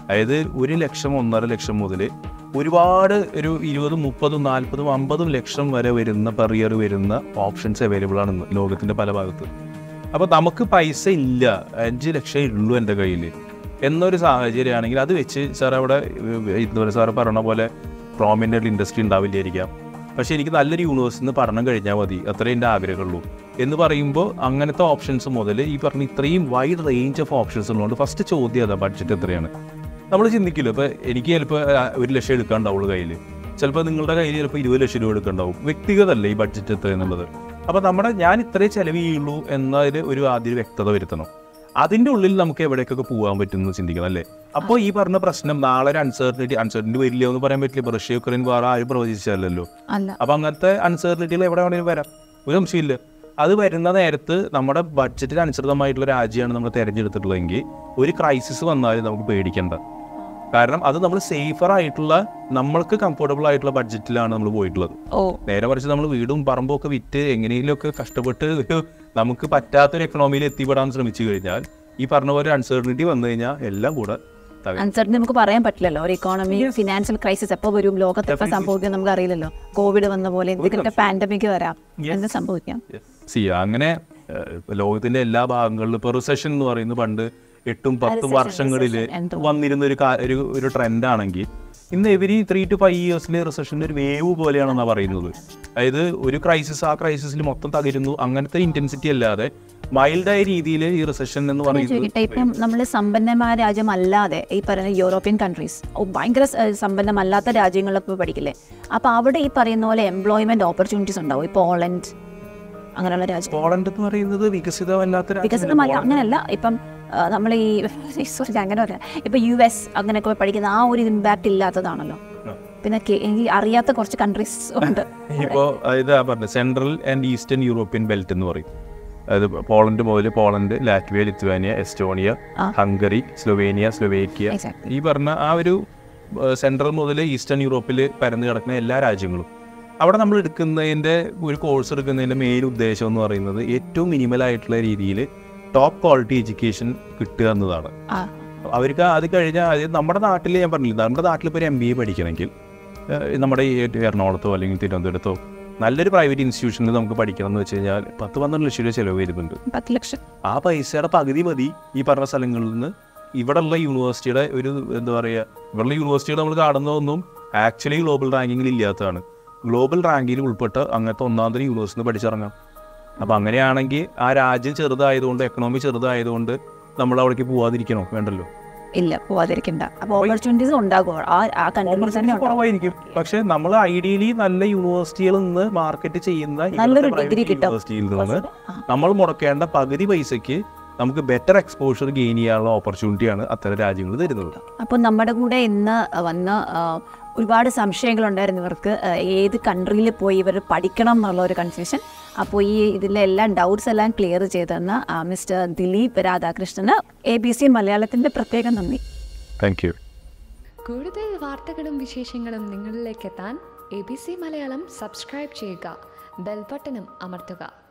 അതായത് ഒരു ലക്ഷം ഒന്നര ലക്ഷം മുതൽ ഒരുപാട് ഒരു ഇരുപതും മുപ്പതും നാൽപ്പതും അമ്പതും ലക്ഷം വരെ വരുന്ന പെർ ഇയർ വരുന്ന ഓപ്ഷൻസ് അവൈലബിൾ ആണ് ഇന്ന് ലോകത്തിൻ്റെ പല ഭാഗത്ത്. അപ്പോൾ നമുക്ക് പൈസ ഇല്ല, അഞ്ച് ലക്ഷം ഉള്ളൂ എൻ്റെ കയ്യിൽ എന്നൊരു സാഹചര്യമാണെങ്കിൽ അത് വെച്ച് സാർ അവിടെ എന്താ പറയുക, സാറ് പറഞ്ഞ പോലെ പ്രോമിനൻ്റ് ഇൻഡസ്ട്രി ഉണ്ടാവില്ലായിരിക്കാം, പക്ഷേ എനിക്ക് നല്ലൊരു യൂണിവേഴ്സിൽ നിന്ന് പഠനം കഴിഞ്ഞാൽ മതി, അത്രേ എൻ്റെ ആഗ്രഹമുള്ളൂ എന്ന് പറയുമ്പോൾ അങ്ങനത്തെ ഓപ്ഷൻസ് മുതൽ ഈ പറഞ്ഞ ഇത്രയും വൈഡ് റേഞ്ച് ഓഫ് ഓപ്ഷൻസ് ഉള്ളതുകൊണ്ട് ഫസ്റ്റ് ചോദ്യം അതാ, ബഡ്ജറ്റ് എത്രയാണ് നമ്മൾ ചിന്തിക്കില്ല. ഇപ്പോൾ എനിക്ക് ചിലപ്പോൾ ഒരു ലക്ഷം എടുക്കാണ്ടാവുള്ളൂ കയ്യിൽ, ചിലപ്പോൾ നിങ്ങളുടെ കയ്യിൽ ചിലപ്പോൾ ഇരുപത് ലക്ഷം രൂപ എടുക്കണ്ടാവും. വ്യക്തിഗതമല്ലേ ഈ ബഡ്ജറ്റ് എത്ര എന്നുള്ളത്. അപ്പോൾ നമ്മുടെ ഞാൻ ഇത്രേ ചിലവ് ചെയ്യുള്ളൂ എന്നതിൽ ഒരു ആദ്യം വ്യക്തത വരുത്തണം. അതിൻ്റെ ഉള്ളിൽ നമുക്ക് എവിടേക്കൊക്കെ പോകാൻ പറ്റുമെന്ന് ചിന്തിക്കണം അല്ലേ. അപ്പോൾ ഈ പറഞ്ഞ പ്രശ്നം നാളെ ഒരു അൺസർട്ടനിറ്റി അൺസർട്ടനിറ്റി വരില്ല എന്ന് പറയാൻ പറ്റില്ല. റഷ്യ യുക്രൈൻ വേറെ ആരും പ്രവചിച്ചല്ലോ. അപ്പോൾ അങ്ങനത്തെ അൺസർട്ടനിറ്റികൾ എവിടെ വേണമെങ്കിലും വരാം, ഒരു സംശയമില്ല. അത് വരുന്ന നേരത്ത് നമ്മുടെ ബഡ്ജറ്റിന് അനുസൃതമായിട്ടുള്ള രാജ്യമാണ് നമ്മൾ തിരഞ്ഞെടുത്തിട്ടുള്ളതെങ്കിൽ ഒരു ക്രൈസിസ് വന്നാലും നമുക്ക് പേടിക്കേണ്ട. കാരണം അത് നമ്മൾ സേഫർ ആയിട്ടുള്ള നമ്മൾക്ക് കംഫർട്ടബിൾ ആയിട്ടുള്ള ബഡ്ജറ്റിലാണ് നമ്മൾ പോയിട്ടുള്ളത്. നേരെ മറിച്ച് നമ്മൾ വീടും പറമ്പും ഒക്കെ വിറ്റ് എങ്ങനെയെങ്കിലുമൊക്കെ കഷ്ടപ്പെട്ട് ഒരു നമുക്ക് പറ്റാത്തൊരു എക്കണോമിയിൽ എത്തിപ്പെടാൻ ശ്രമിച്ചു കഴിഞ്ഞാൽ ഈ പറഞ്ഞ പോലെ അൺസർട്ടനിറ്റി വന്നു കഴിഞ്ഞാൽ എല്ലാം കൂടെ അൺസർട്ടനിറ്റി നമുക്ക് പറയാൻ പറ്റില്ലല്ലോ. ഒരു ഇക്കോണമി ഫിനാൻഷ്യൽ ക്രൈസിസ് എപ്പോൾ വരും, ലോകത്ത് എപ്പോൾ സംഭവിക്കും നമുക്ക് അറിയില്ലല്ലോ. കോവിഡ് വന്ന പോലെ എന്തെങ്കിലും പാൻഡമിക് വരാം, എന്ത് സംഭവിക്കാം. സി അങ്ങനെ ലോകത്തിന്റെ എല്ലാ ഭാഗങ്ങളിലും ഇപ്പോൾ റിസഷൻ എന്ന് പറയുന്നത് പണ്ട് എട്ടും പത്തും വർഷങ്ങളിൽ വന്നിരുന്ന ഒരു ഒരു ട്രെൻഡാണെങ്കിൽ ഇന്ന് എവരി ത്രീ ടു ഫൈവ് ഇയേഴ്സിലെ റിസഷൻ്റെ ഒരു വേവ് പോലെയാണെന്നാണ് പറയുന്നത്. അതായത് ഒരു ക്രൈസിസ് ആ ക്രൈസിസിൽ മൊത്തം തകരുന്നു, അങ്ങനത്തെ ഇന്റൻസിറ്റി അല്ലാതെ മൈൽഡായ രീതിയിൽ ഈ റിസഷൻ എന്ന് പറയുന്നത്. ഇപ്പം നമ്മൾ സമ്പന്നമായ രാജ്യമല്ലാതെ ഈ പറയുന്ന യൂറോപ്യൻ കൺട്രീസ് ഭയങ്കര സമ്പന്നമല്ലാത്ത രാജ്യങ്ങളിലൊക്കെ പഠിക്കില്ലേ, അപ്പോൾ അവിടെ ഈ പറയുന്ന പോലെ എംപ്ലോയ്മെന്റ് ഓപ്പർച്യൂണിറ്റീസ് ഉണ്ടാവും. ഈ പോളണ്ട് അങ്ങനെയുള്ള രാജ്യം. പോളണ്ട് എന്ന് പറയുന്നത് വികസിതമല്ലാത്ത വികസിതമല്ല അങ്ങനെയല്ല. ഇപ്പം നമ്മൾ ഈ സോറി അങ്ങനെ പറയാം, ഇപ്പം യു എസ് അങ്ങനെയൊക്കെ പഠിക്കുന്ന ആ ഒരു ഇമ്പാക്ട് ഇല്ലാത്തതാണല്ലോ. പിന്നെ എനിക്ക് അറിയാത്ത കുറച്ച് കൺട്രീസ് ഉണ്ട്. ഇപ്പോൾ ഇതാ പറഞ്ഞത് central and eastern European belt എന്ന് പറയും. അതായത് പോളണ്ട് മുതൽ Poland, Latvia, Lithuania, Estonia, Hungary, Slovenia, Slovakia, ഈ പറഞ്ഞ ആ ഒരു സെൻട്രൽ മുതൽ ഈസ്റ്റേൺ യൂറോപ്പിൽ പരന്നു കിടക്കുന്ന എല്ലാ രാജ്യങ്ങളും അവിടെ നമ്മൾ എടുക്കുന്നതിൻ്റെ ഒരു കോഴ്സ് എടുക്കുന്നതിൻ്റെ മെയിൻ ഉദ്ദേശം എന്ന് പറയുന്നത് ഏറ്റവും മിനിമലായിട്ടുള്ള രീതിയിൽ ടോപ്പ് ക്വാളിറ്റി എഡ്യൂക്കേഷൻ കിട്ടുക എന്നതാണ്. അവർക്ക് അത് കഴിഞ്ഞാൽ അത് നമ്മുടെ നാട്ടിൽ ഞാൻ പറഞ്ഞില്ല, നമ്മുടെ നാട്ടിൽ ഇപ്പോൾ ഒരു എം ബി എ പഠിക്കണമെങ്കിൽ നമ്മുടെ ഈ എറണാകുളത്തോ അല്ലെങ്കിൽ തിരുവനന്തപുരത്തോ നല്ലൊരു പ്രൈവറ്റ് ഇൻസ്റ്റിറ്റ്യൂഷനിൽ നമുക്ക് പഠിക്കണം എന്ന് വെച്ച് കഴിഞ്ഞാൽ പത്ത് പന്ത്രണ്ട് ലക്ഷം രൂപ ചിലവ് വരുന്നുണ്ട്. പത്ത് ലക്ഷം ആ പൈസയുടെ പകുതി മതി ഈ പറഞ്ഞ സ്ഥലങ്ങളിൽ നിന്ന് ഇവിടെയുള്ള യൂണിവേഴ്സിറ്റിയുടെ ഒരു എന്താ പറയുക, ഇവിടെയുള്ള യൂണിവേഴ്സിറ്റികൾ നമ്മൾ കാണുന്നതൊന്നും ആക്ച്വലി ഗ്ലോബൽ റാങ്കിങ്ങിൽ ഇല്ലാത്തതാണ്. ഗ്ലോബൽ റാങ്കിൽ ഉൾപ്പെട്ട് അങ്ങനത്തെ ഒന്നാമത്തെ യൂണിവേഴ്സിറ്റി പഠിച്ചിറങ്ങാം. അപ്പോൾ അങ്ങനെയാണെങ്കിൽ ആ രാജ്യം ചെറുതായതുകൊണ്ട് എക്കണോമി ചെറുതായതുകൊണ്ട് നമ്മൾ അവിടേക്ക് പോവാതിരിക്കണോ? വേണ്ടല്ലോ. ഇല്ല, പോവാതിരിക്കണ്ട. അപ്പോൾ ഓപ്പർച്യൂണിറ്റീസ് ഉണ്ടാകുമോ? ആ കൺട്രീസ് തന്നെ കുറവായിരിക്കും. പക്ഷെ നമ്മൾ ഐഡിയലി നല്ല യൂണിവേഴ്സിറ്റികളിൽ നിന്ന് മാർക്കറ്റ് ചെയ്യുന്ന നല്ലൊരു ഡിഗ്രി യൂണിവേഴ്സിറ്റിയിൽ നിന്ന് നമ്മൾ മുടക്കേണ്ട പകുതി പൈസയ്ക്ക് നമുക്ക് ബെറ്റർ എക്സ്പോഷർ ഗെയിൻ ചെയ്യാനുള്ള ഓപ്പർച്യൂണിറ്റിയാണ് അത്തരം രാജ്യങ്ങൾ തരുന്നത്. അപ്പോൾ നമ്മുടെ കൂടെ ഇന്ന് വന്ന് ഒരുപാട് സംശയങ്ങളുണ്ടായിരുന്നു ഇവർക്ക്, ഏത് കൺട്രിയിൽ പോയി ഇവർ പഠിക്കണം എന്നുള്ള ഒരു കൺഫ്യൂഷൻ. അപ്പോൾ ഈ ഇതിലെ എല്ലാ ഡൗട്ട്സ് എല്ലാം ക്ലിയർ ചെയ്തെന്ന മിസ്റ്റർ ദിലീപ് രാധാകൃഷ്ണന് എ ബി സി മലയാളത്തിൻ്റെ പ്രത്യേകം നന്ദി. Thank you. കൂടുതൽ വാർത്തകളും വിശേഷങ്ങളും നിങ്ങളിലേക്ക് എത്താൻ A B C Malayalam subscribe ചെയ്യുക, ബെൽ ബട്ടണും അമർത്തുക.